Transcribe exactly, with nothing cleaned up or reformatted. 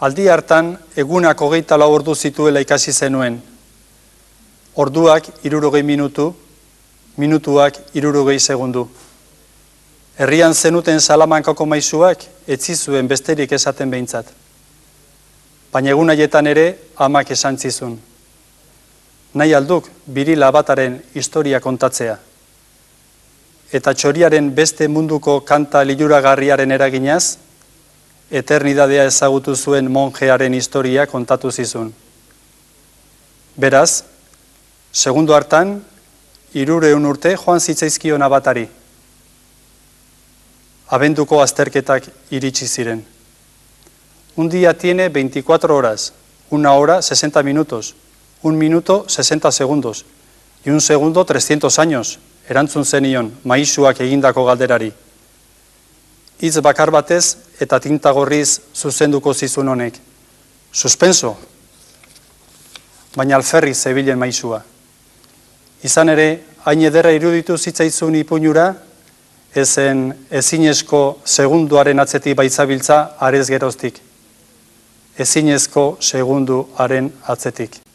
Aldi hartan, egunak hogeita lau ordu zituela ikasi zenuen. Orduak hirurogei minutu, minutuak hirurogei segundu. Herrian zenuten Salamankako maisuak etzi zuen besterik esaten behintzat. Baina egun haietan ere amak esan zizun. Nahi alduk birila bataren historia kontatzea. Eta txoriaren beste munduko kanta liluragarriaren eraginaz, eternidadea ezagutu zuen monjearen historia kontatu zizun. Beraz, segundo hartan, hirureun urte joan zitzaizkion abatari. Abenduko azterketak iritsi ziren. Un día tiene veinticuatro horas, una hora sesenta minutos, un minuto sesenta segundos, y un segundo trescientos años, erantzun zenion maisuak egindako galderari. Hitz bakar batez eta tinta gorriz zuzenduko zizun honek. Suspenso, baina alferri zebilen maisua. Izan ere, hain ederra iruditu zitzaizun ipuinura, ezen ezinezko segunduaren atzetik baitzabiltza arez geroztik. Ezinezko segunduaren atzetik.